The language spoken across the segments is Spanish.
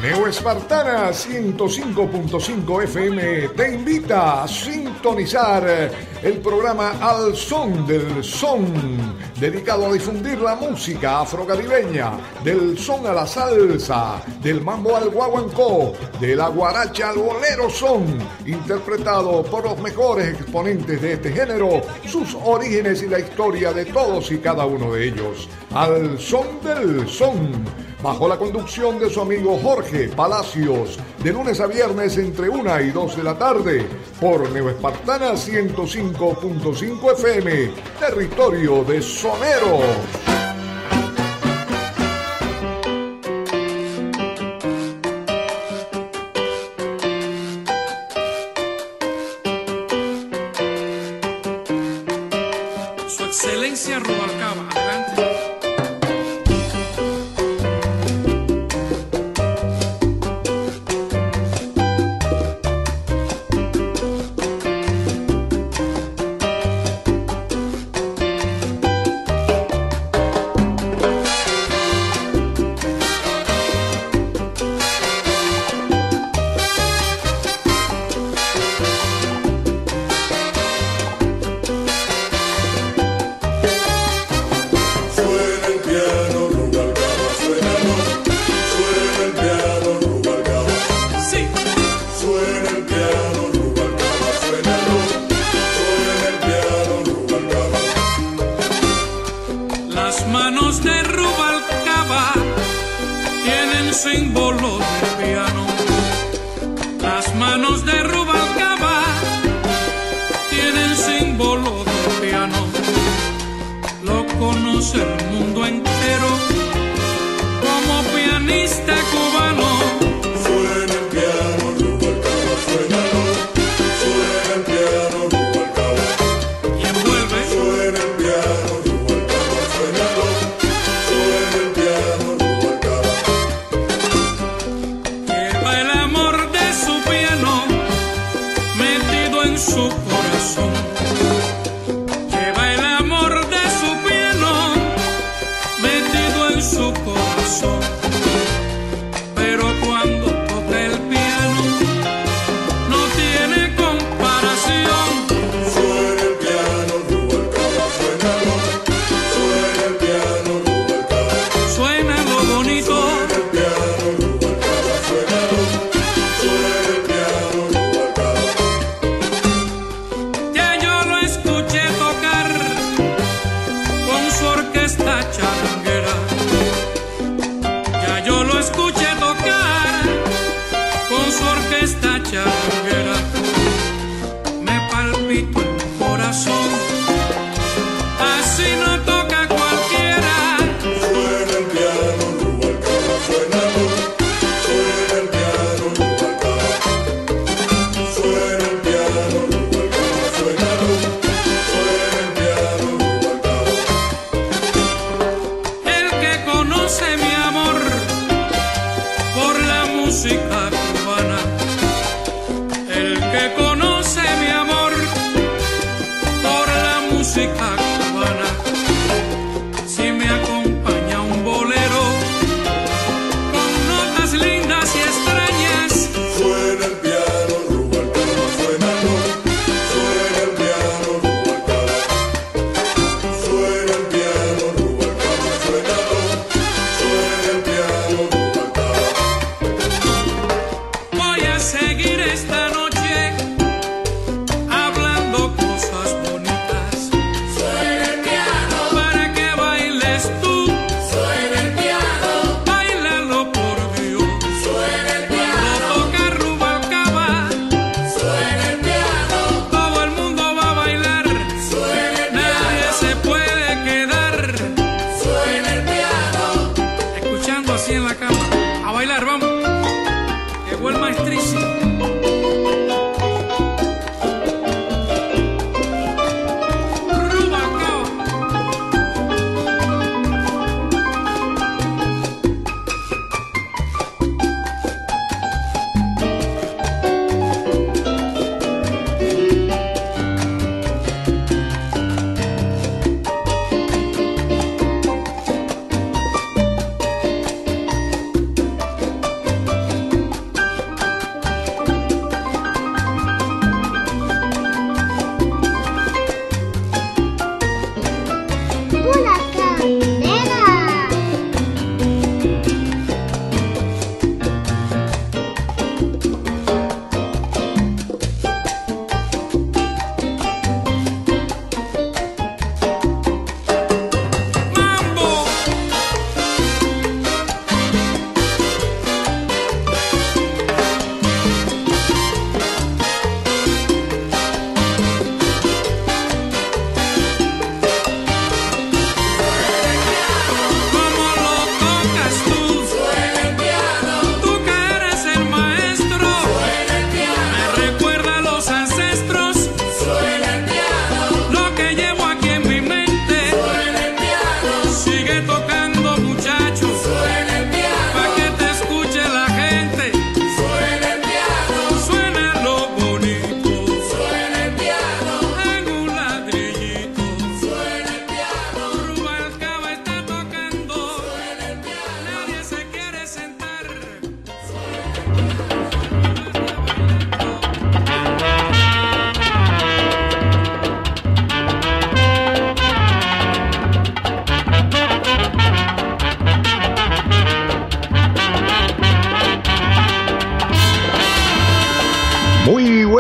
Neo Espartana 105.5 FM te invita a sintonizar el programa Al Son del Son, dedicado a difundir la música afrocaribeña, del son a la salsa, del mambo al guaguancó, de la guaracha al bolero son, interpretado por los mejores exponentes de este género, sus orígenes y la historia de todos y cada uno de ellos. Al Son del Son, bajo la conducción de su amigo Jorge Palacios, de lunes a viernes entre 1 y 2 de la tarde, por Neo Espartana 105.5 FM, territorio de soneros. Su Excelencia Rubalcaba, adelante. Símbolo del piano, las manos de Rubalcaba tienen símbolo del piano, lo conoce el mundo entero como pianista cubano. Suena el piano, Rubalcaba, suénalo, suena el piano, Rubalcaba, y envuelve. Suena el piano, Rubalcaba, suénalo, suena el piano, Rubalcaba. Lleva el amor de su piano metido en su corazón. Lleva el amor de su piano metido en su corazón. Pero cuando toca el piano no tiene comparación. Suena el piano, Rubalcaba, suénalo, suena el piano, Rubalcaba, Suena lo bonito. suena el piano, Rubalcaba, suénalo, suena el piano, Rubalcaba. Ya yo lo escuché tocar con su orquesta charanguera. Ya yo lo escuché tocar con su orquesta charanguera. Me palpitó el corazón, así no toca cualquiera. Suena el piano, Rubalcaba, suénalo, suena el piano, Rubalcaba, suena el piano, Rubalcaba, suénalo, suena el piano, Rubalcaba. El que conoce mi amor por la música cubana, el que conoce mi amor por la música cubana, si me acompaña un bolero con notas lindas y extrañas, Suena el piano, Rubalcaba, suénalo, suena el piano, Rubalcaba, suena el piano, Rubalcaba, suénalo, suena el piano, Rubalcaba. voy a seguir esta noche hablando cosas bonitas. Suena el piano, Para que bailes tú, suena el piano, bailalo por Dios. suena el Cuando piano, toca Rubalcaba, suena el piano, todo el mundo va a bailar. suena el Nadie piano, se puede quedar suena el piano. escuchando así en la cama. A bailar, vamos. Llegó el maestrísimo. Rubalcaba.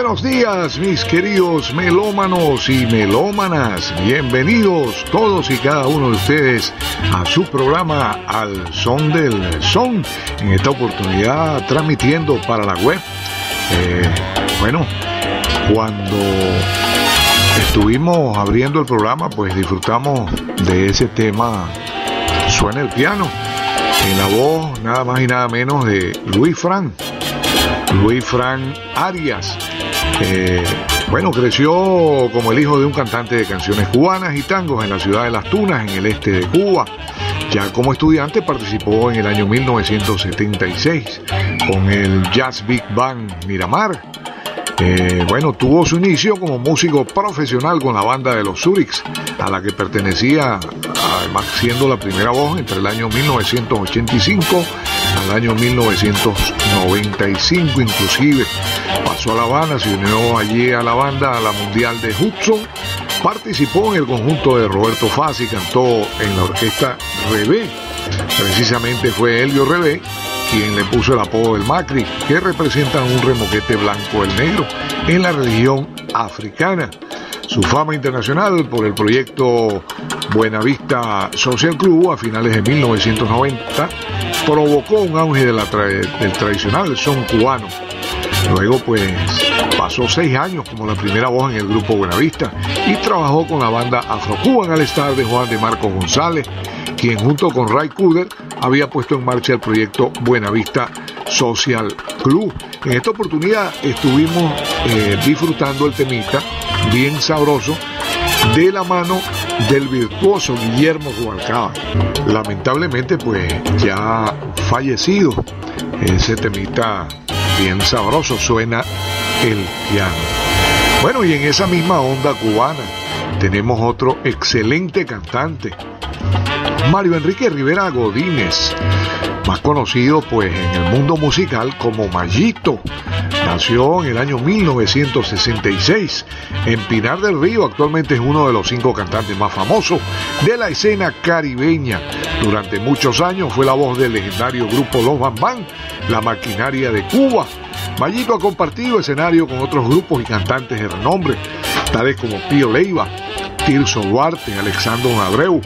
buenos días, mis queridos melómanos y melómanas. Bienvenidos todos y cada uno de ustedes a su programa Al Son del Son. En esta oportunidad transmitiendo para la web. Cuando estuvimos abriendo el programa, pues disfrutamos de ese tema Suena el piano, en la voz nada más y nada menos de Luis Fran Arias. Creció como el hijo de un cantante de canciones cubanas y tangos en la ciudad de Las Tunas, en el este de Cuba. Ya como estudiante participó en el año 1976 con el Jazz Big Band Miramar. Tuvo su inicio como músico profesional con la banda de los Zurichs, a la que pertenecía, además siendo la primera voz entre el año 1985 al año 1995, inclusive pasó a La Habana, se unió allí a la banda, a la Mundial de Hudson, participó en el conjunto de Roberto Fassi, cantó en la orquesta Rebé. Precisamente fue Elio Rebé quien le puso el apodo del Macri, que representa un remoquete blanco del negro en la religión africana. Su fama internacional por el proyecto Buenavista Social Club a finales de 1990 provocó un auge del tradicional son cubano. Luego pasó 6 años como la primera voz en el grupo Buenavista y trabajó con la banda Afro-Cuban All Star de Juan de Marcos González, quien junto con Ray Cooder había puesto en marcha el proyecto Buenavista Social Club. En esta oportunidad estuvimos disfrutando el temita Bien Sabroso de la mano del virtuoso Guillermo Rubalcaba. Lamentablemente ya fallecido. Ese temita Bien Sabroso, Suena el piano. Y en esa misma onda cubana tenemos otro excelente cantante, Mario Enrique Rivera Godínez, más conocido en el mundo musical como Mayito. Nació en el año 1966 en Pinar del Río. Actualmente es uno de los 5 cantantes más famosos de la escena caribeña. Durante muchos años fue la voz del legendario grupo Los Bambán, la maquinaria de Cuba. Mayito ha compartido escenario con otros grupos y cantantes de renombre, tales como Pío Leiva, Tirso Duarte, Alexandro Abreu,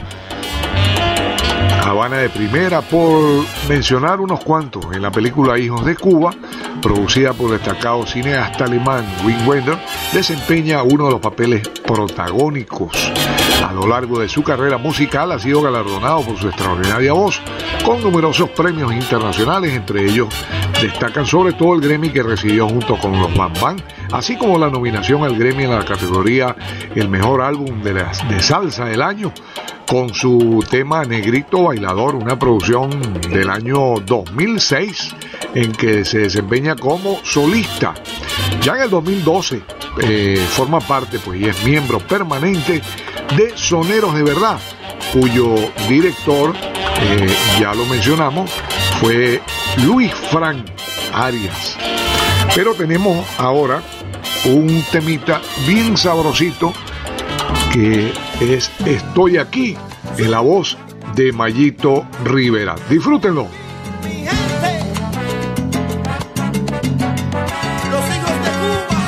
Habana de Primera, por mencionar unos cuantos. En la película Hijos de Cuba, producida por el destacado cineasta alemán Wim Wenders, desempeña uno de los papeles protagónicos. A lo largo de su carrera musical ha sido galardonado por su extraordinaria voz con numerosos premios internacionales. Entre ellos destacan sobre todo el Grammy que recibió junto con los Bambán, así como la nominación al Grammy en la categoría El Mejor Álbum de Salsa del Año, con su tema Negrito Bailador, una producción del año 2006 en que se desempeña como solista. Ya en el 2012 forma parte y es miembro permanente de Soneros de Verdad, cuyo director, ya lo mencionamos, fue Luis Fran Arias. Pero tenemos ahora un temita bien sabrosito que es Estoy Aquí, en la voz de Mayito Rivera. Disfrútenlo. Mi gente, los hijos de Cuba.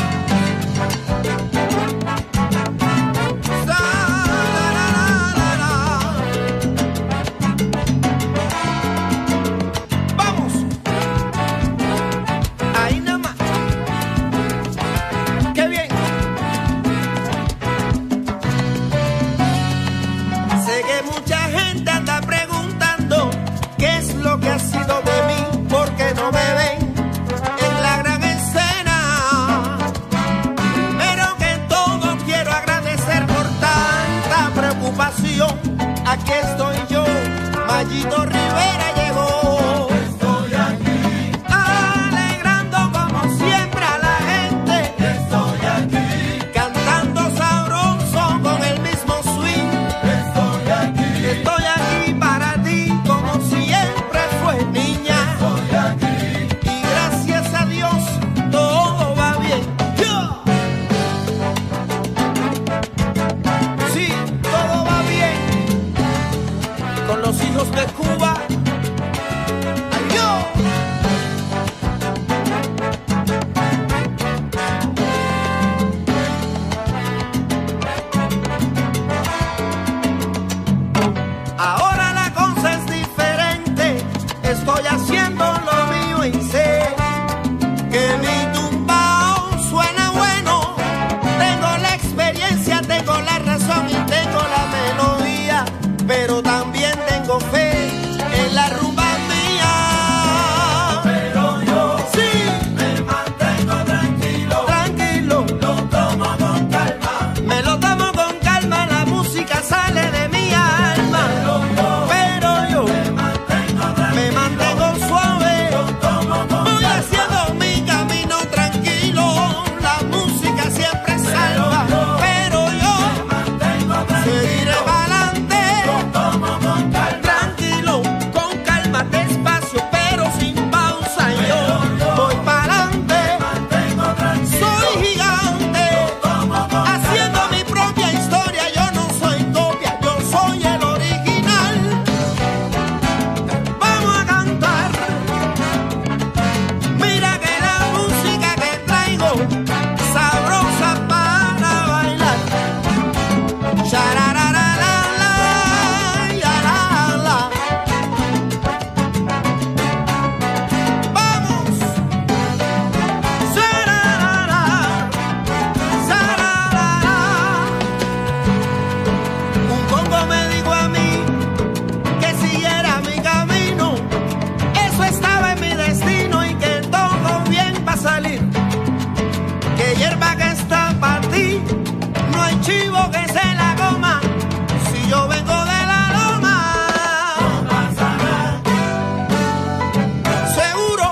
Vamos, ahí nada más. Qué bien. Sé que mucha gente anda preguntando qué es lo que ha sido de mí. estoy haciendo lo mío y sé que mi tumbao suena bueno. Tengo la experiencia, tengo la razón y tengo la melodía, pero también tengo fe en la rumba mía. Pero yo sí me mantengo tranquilo, tranquilo, lo tomo con calma. Me lo tomo con calma, la música sale de mi alma. Pero yo me mantengo suave, voy haciendo mi camino tranquilo. La música siempre salva, pero yo seguiré pa'lante. Tranquilo, con calma, despacio, pero sin pausa. Yo voy pa'lante, soy gigante, haciendo mi propia historia. Yo no soy copia, yo soy el original. Vamos a cantar. Mira que la música que traigo, sabrosa para bailar. Sharararala, yarala. Vamos. Sararara, sararara. Un congo me dijo a mí que siguiera mi camino. Eso estaba en mi destino y que todo bien va a salir. Que hierba que está para ti, no hay chivo que se la coma. Si yo vengo de la loma, no pasa nada. Seguro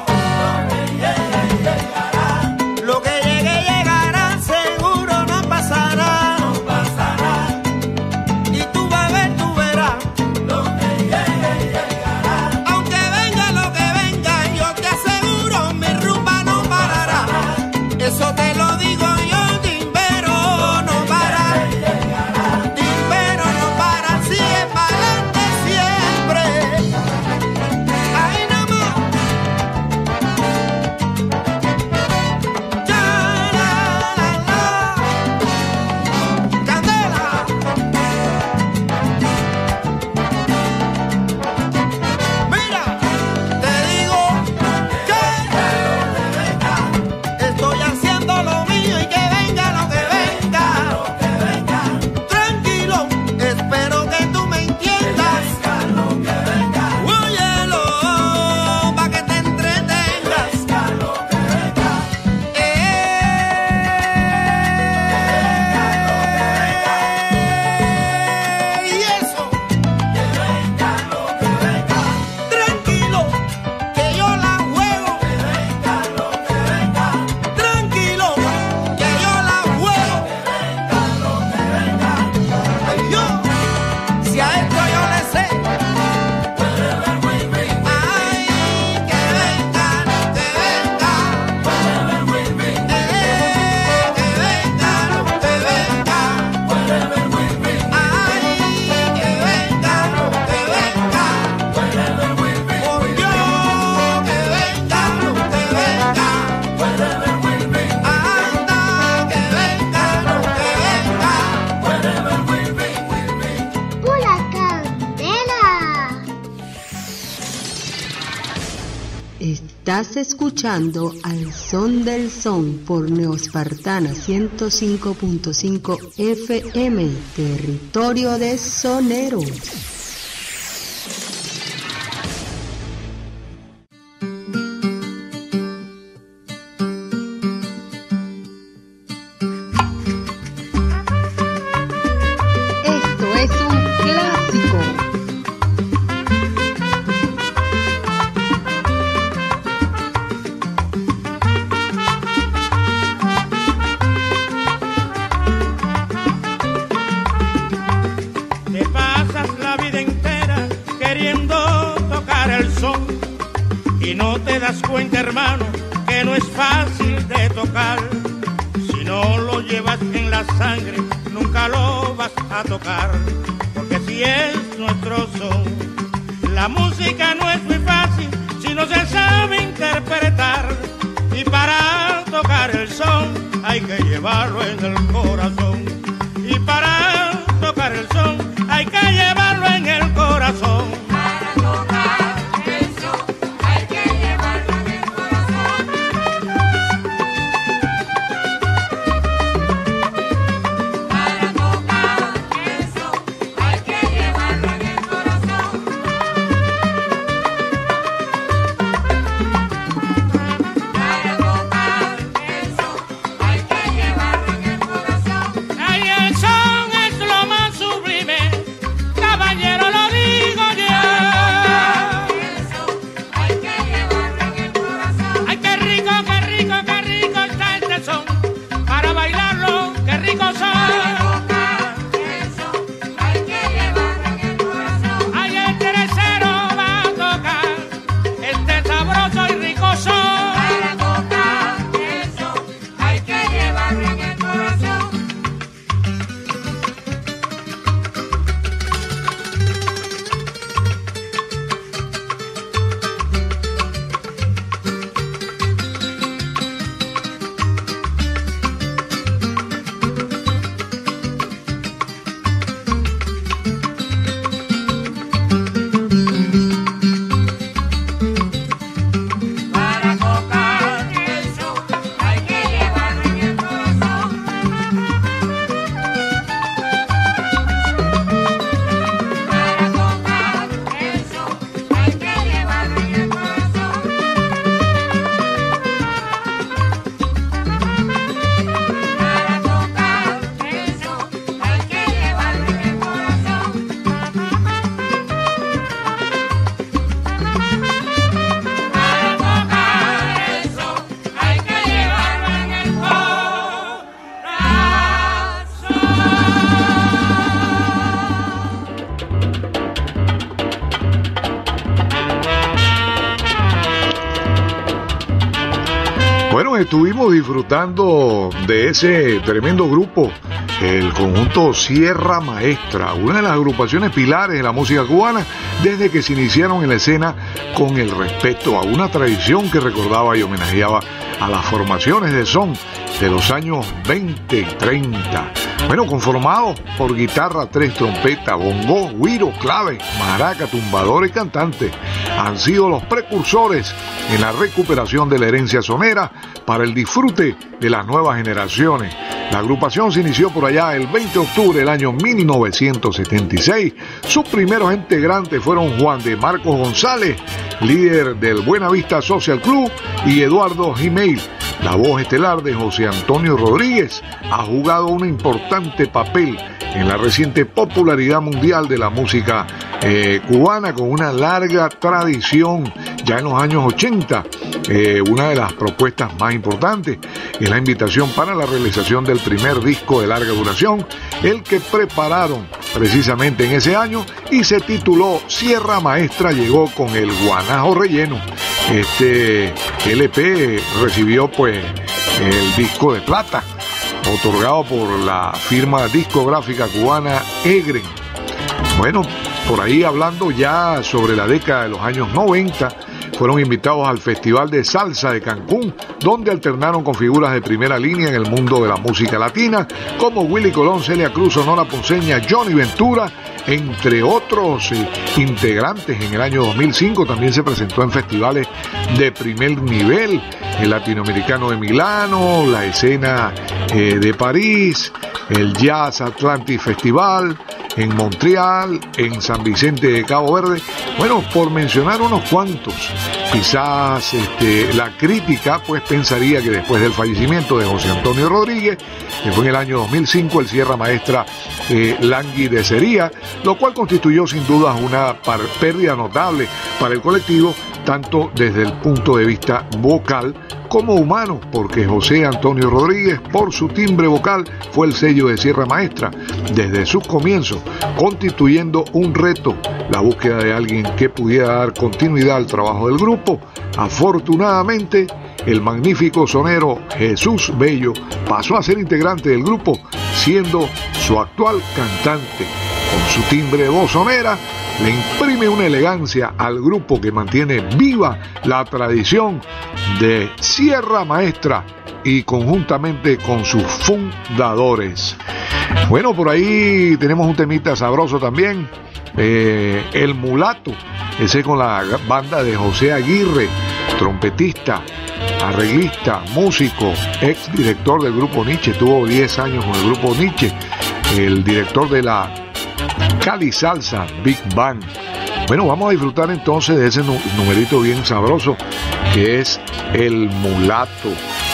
lo que llegue llegará, seguro no pasará. No pasará. Y tú vas a ver, tú verás. Lo que llegue llegará. Aunque venga lo que venga, yo te aseguro, mi rumba no parará. Eso te lo digo yo, Timbero no para. Timbero no para, sigue pa'lante siempre. Ahí nomás. Charalala. Candela. Mira, te digo que estoy haciendo lo mío y que venga lo que venga. Tranquilo, espero que tú me entiendas. Óyelo, pa' que te entretengas. Y eso, tranquilo, que yo la juego. Tranquilo, que yo la juego. Ay, yo, si a esto yo le sé. Ay, que venga, que venga. Que venga, que venga. Ay, que venga, que venga. Por Dios, que venga, que venga. Anda, que venga, que venga. Pura candela. Estás escuchando Al Son del Son por Neospartana 105.5 FM, territorio de soneros. Esto es un clásico. Te pasas la vida entera queriendo tocar el son y no te das cuenta, hermano, que no es fácil de tocar. Si no lo llevas en la sangre, nunca lo vas a tocar, porque si es nuestro son. La música no es muy fácil si no se sabe interpretar, y para tocar el son hay que llevarlo en el corazón. Y para tocar el son hay que llevarlo en el corazón. Para tocar el son estuvimos disfrutando de ese tremendo grupo, el conjunto Sierra Maestra, una de las agrupaciones pilares de la música cubana desde que se iniciaron en la escena, con el respeto a una tradición que recordaba y homenajeaba a las formaciones de son de los años 20 y 30. Bueno, conformados por guitarra, 3 trompetas, bongo, güiro, clave, maraca, tumbador y cantante, han sido los precursores en la recuperación de la herencia sonera para el disfrute de las nuevas generaciones. La agrupación se inició por allá el 20 de octubre del año 1976. Sus primeros integrantes fueron Juan de Marcos González, líder del Buenavista Social Club, y Eduardo Gmail. La voz estelar de José Antonio Rodríguez ha jugado un importante papel en la reciente popularidad mundial de la música cubana, con una larga tradición. Ya en los años 80, una de las propuestas más importantes es la invitación para la realización del primer disco de larga duración, el que prepararon precisamente en ese año y se tituló Sierra Maestra. Llegó con el guanajo relleno. Este LP recibió pues el disco de plata, otorgado por la firma discográfica cubana Egren. Bueno, por ahí hablando ya sobre la década de los años 90, fueron invitados al Festival de Salsa de Cancún, donde alternaron con figuras de primera línea en el mundo de la música latina, como Willy Colón, Celia Cruz, Sonora Ponceña, Johnny Ventura, entre otros integrantes. En el año 2005 también se presentó en festivales de primer nivel, el Latinoamericano de Milano, la escena de París, el Jazz Atlantic Festival en Montreal, en San Vicente de Cabo Verde. Bueno, por mencionar unos cuantos. Quizás la crítica pues pensaría que después del fallecimiento de José Antonio Rodríguez, que fue en el año 2005, el Sierra Maestra languidecería, lo cual constituyó sin duda una pérdida notable para el colectivo, tanto desde el punto de vista vocal como humano, porque José Antonio Rodríguez, por su timbre vocal, fue el sello de Sierra Maestra desde sus comienzos, constituyendo un reto la búsqueda de alguien que pudiera dar continuidad al trabajo del grupo. Afortunadamente, el magnífico sonero Jesús Bello pasó a ser integrante del grupo, siendo su actual cantante. Con su timbre de voz sonera, le imprime una elegancia al grupo que mantiene viva la tradición de Sierra Maestra y conjuntamente con sus fundadores. Bueno, por ahí tenemos un temita sabroso también, El Mulato, ese con la banda de José Aguirre, trompetista, arreglista, músico, ex director del grupo Nietzsche, tuvo 10 años con el grupo Nietzsche, el director de la Cali Salsa Big Band. Bueno, vamos a disfrutar entonces de ese numerito bien sabroso que es El Mulato.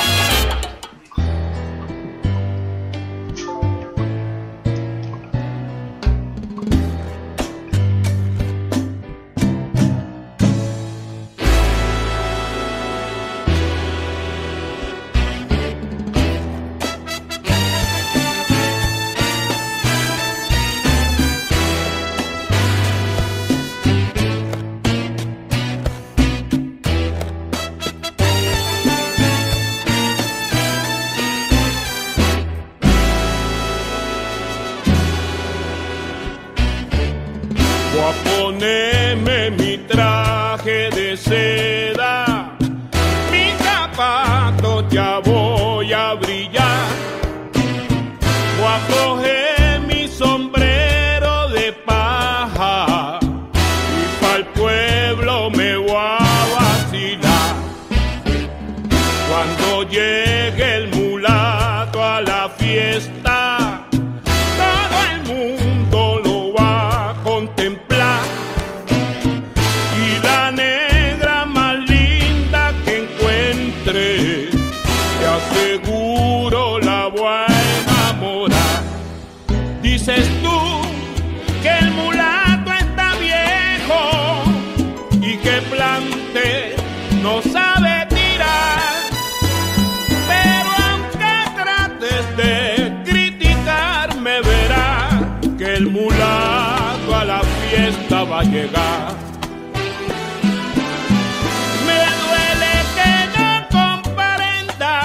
Va a llegar. Me duele que no comprendas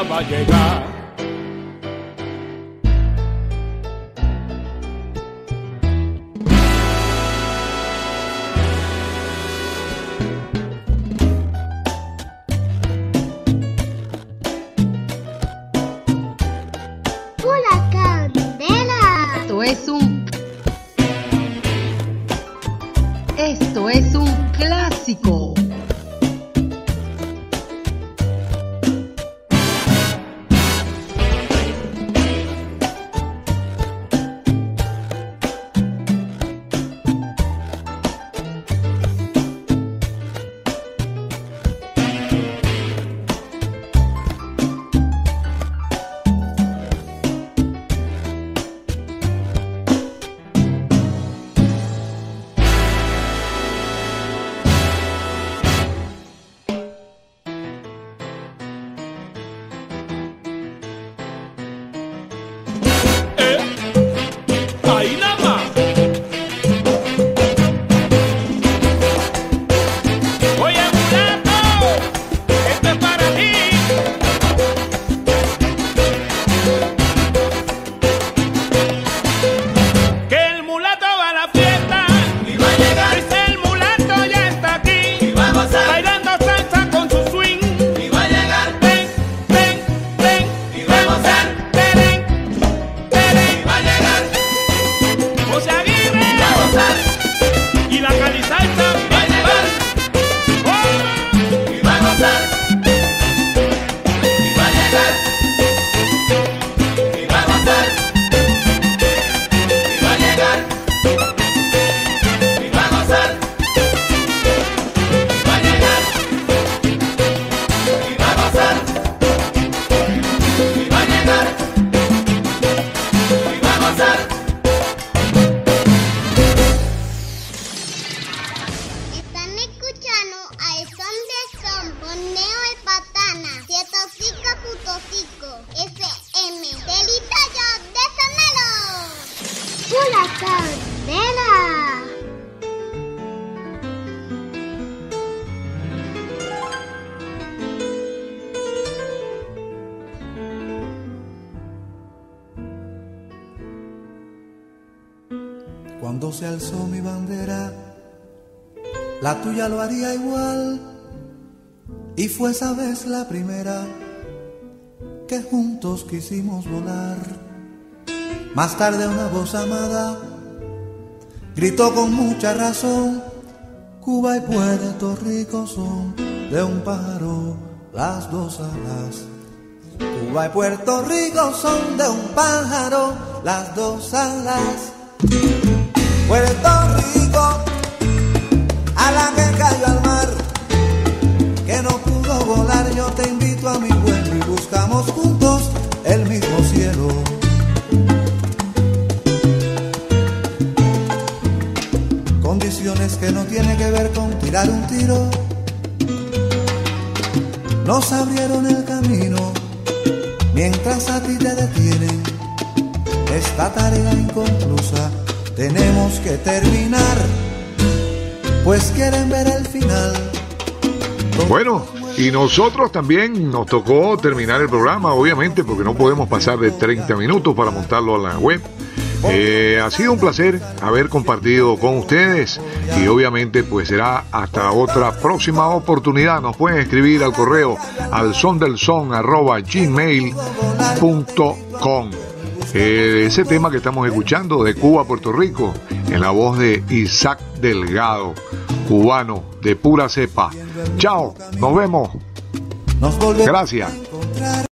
va a llegar. ¡Hola, Candela! Esto es un clásico. Ahí nada más. Oye, mulato, esto es para ti. Que el mulato va a la fiesta y va a llegar. Dice el mulato ya está aquí y va a gozar, bailando salsa con su swing y va a llegar. Ven, ven, ven y va a gozar. Teren, teren y va a llegar. José Aguirre va a gozar y la Calisalsa va a llegar. Y va a gozar y va a llegar. Y va a gozar y va a llegar. Y va a gozar y va a llegar. Y va a gozar y va a llegar. Y va a gozar. Están escuchando a El Son del Son por Neo Espartana 105.5 FM. Delita yo de Sonelo. ¡Hola, Candela! Cuando se alzó mi bandera, la tuya lo haría igual. Y fue esa vez la primera que juntos quisimos volar. Más tarde una voz amada gritó con mucha razón: Cuba y Puerto Rico son de un pájaro las dos alas. Cuba y Puerto Rico son de un pájaro las dos alas. Puerto Rico, a la que cayó al mar, que no pudo volar, yo te invito a mi vuelo y buscamos juntos el mismo cielo. Condiciones que no tienen que ver con tirar un tiro, nos abrieron el camino, mientras a ti te detienen. Esta tarea inconclusa tenemos que terminar, pues quieren ver el final. Bueno, y nosotros también nos tocó terminar el programa, obviamente, porque no podemos pasar de 30 minutos para montarlo a la web. Ha sido un placer haber compartido con ustedes y obviamente pues será hasta otra próxima oportunidad. Nos pueden escribir al correo alsondelson@gmail.com. Ese tema que estamos escuchando de Cuba, Puerto Rico, en la voz de Isaac Delgado, cubano de pura cepa. Chao, nos vemos. Gracias.